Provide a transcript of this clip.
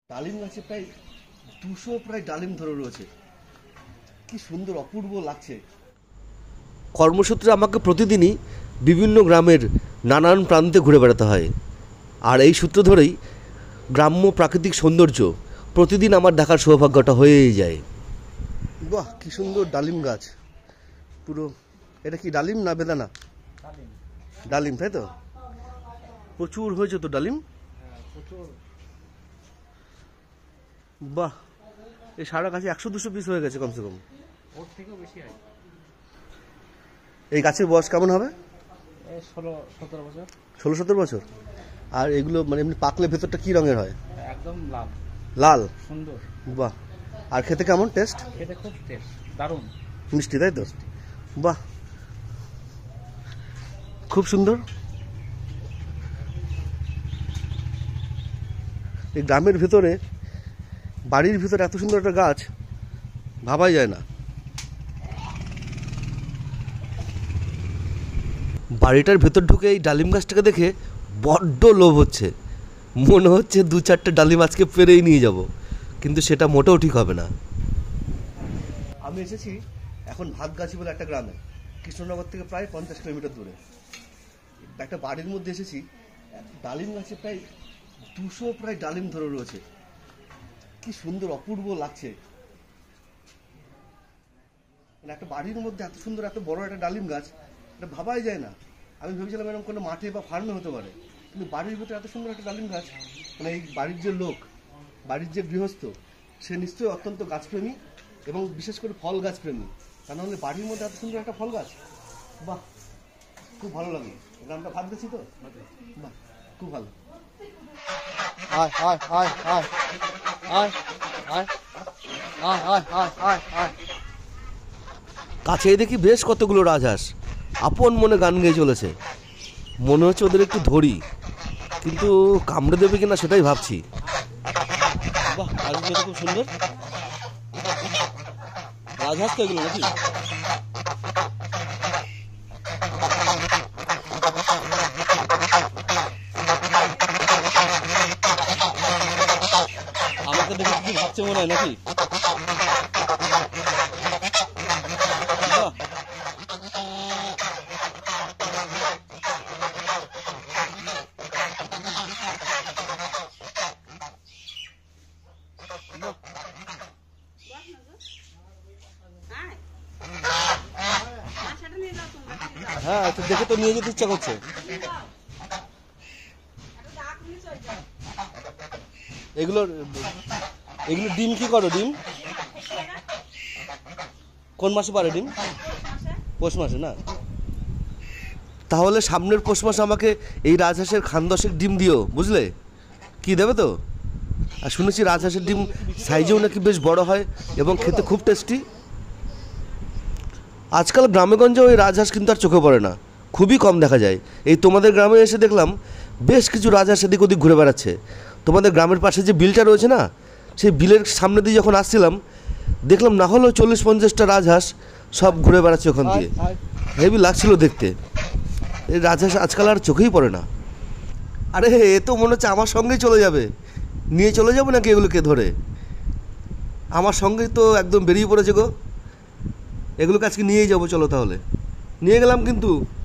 ডালিম গাছে প্রায় 200 প্রায় ডালিম ধরে রয়েছে। কি সুন্দর অপূর্ব লাগছে। কর্মসূত্রে আমাকে প্রতিদিনই বিভিন্ন গ্রামের নানান প্রান্তে ঘুরে বেড়াতে হয়, আর এই সূত্র ধরেই গ্রাম্য প্রাকৃতিক সৌন্দর্য প্রতিদিন আমার দেখার সৌভাগ্যটা হয়েই যায়। বাহ, কি সুন্দর ডালিম গাছ পুরো। এটা কি ডালিম না বেদানা? ডালিম, তাই তো? প্রচুর হয়েছে তো ডালিম। বাহ, এই সারা গাছে 100-200 পিস হয়ে গেছে কমসে কম। ওর থেকেও বেশি হয়। এই গাছের বয়স কেমন হবে? 16-17 বছর। 16-17 বছর। আর এগুলো মানে এমনি পাকলে ভেতরটা কি রঙের হয়? একদম লাল। লাল, সুন্দর। বাহ। আর খেতে কেমন টেস্ট? খেতে খুব টেস্ট, দারুণ মিষ্টি, তাই তো? বাহ, খুব সুন্দর। এই গ্রামের ভেতরে, বাড়ির ভিতরে এত সুন্দর একটা গাছ ভাবাই যায় না। বাড়িটার ভেতর ঢুকে এই ডালিম গাছটাকে দেখে বড্ড লোভ হচ্ছে। মনে হচ্ছে 2-4টে ডালিম আজকে পেরেই নিয়ে যাব, কিন্তু সেটা মোটেও ঠিক হবে না। আমি এসেছি এখন ভাতগাছি বলে একটা গ্রামে, কৃষ্ণনগর থেকে প্রায় 50 কিলোমিটার দূরে। একটা বাড়ির মধ্যে এসেছি, ডালিম গাছে প্রায় 200 প্রায় ডালিম ধরে রয়েছে। কি সুন্দর অপূর্ব লাগছে। একটা বাড়ির মধ্যে এত সুন্দর এত বড় একটা ডালিম গাছ, এটা ভাবাই যায় না। আমি ভেবেছিলাম এরকম কোনো মাঠে বা ফার্মে হতে পারে, কিন্তু বাড়ির ভিতরে এত সুন্দর একটা ডালিম গাছ, মানে এই বাড়ির যে লোক, বাড়ির যে গৃহস্থ, সে নিশ্চয়ই অত্যন্ত গাছপ্রেমী এবং বিশেষ করে ফল গাছপ্রেমী। তা নাহলে বাড়ির মধ্যে এত সুন্দর একটা ফল গাছ, বাহ, খুব ভালো লাগে। গ্রামটা ভাত গেছি তো, বাহ, খুব ভালো। আয় আয় আয় আয় আয় আয় আয় আয় আয় আয় আয়। কাছে দেখি বেশ কতগুলো রাজহাঁস আপন মনে গান গেয়ে চলেছে। মনে হচ্ছে ওদের একটু ধরি, কিন্তু কামড়ে দেবে কিনা সেটাই ভাবছি। বাহ, রাজহাঁসগুলো খুব সুন্দর। রাজহাঁস তো এগুলো নাকি? আমাকে দেখে কি ভাবছে মনে হয় নাকি? হ্যাঁ, তো দেখে তো নিয়ে যেতে ইচ্ছা করছে। এগুলো ডিম কি করো? ডিম কোন মাসে পারে ডিম? পৌষ মাসে না? তাহলে সামনের পৌষ মাসে আমাকে এই রাজহাঁসের খানদশেক ডিম দিও, বুঝলে? কি দেবে তো? আর শুনেছি রাজহাঁসের ডিম সাইজেও নাকি বেশ বড় হয় এবং খেতে খুব টেস্টি। আজকাল গ্রামেগঞ্জে ওই রাজহাঁস কিন্তু আর চোখে পড়ে না, খুবই কম দেখা যায়। এই তোমাদের গ্রামে এসে দেখলাম বেশ কিছু রাজহাঁস এদিক ওদিক ঘুরে বেড়াচ্ছে। তোমাদের গ্রামের পাশে যে বিলটা রয়েছে না, সেই বিলের সামনে দিয়ে যখন আসছিলাম দেখলাম না হলেও 40-50টা রাজহাঁস সব ঘুরে বেড়াচ্ছে ওখান দিয়ে। হেভি লাগছিল দেখতে। এই রাজহাঁস আজকাল আর চোখেই পড়ে না। আরে এ তো মনে হচ্ছে আমার সঙ্গেই চলে যাবে। নিয়ে চলে যাবো নাকি এগুলোকে ধরে? আমার সঙ্গেই তো একদম বেরিয়ে পড়েছে গো। এগুলোকে আজকে নিয়েই যাবো, চলো তাহলে। নিয়ে গেলাম কিন্তু।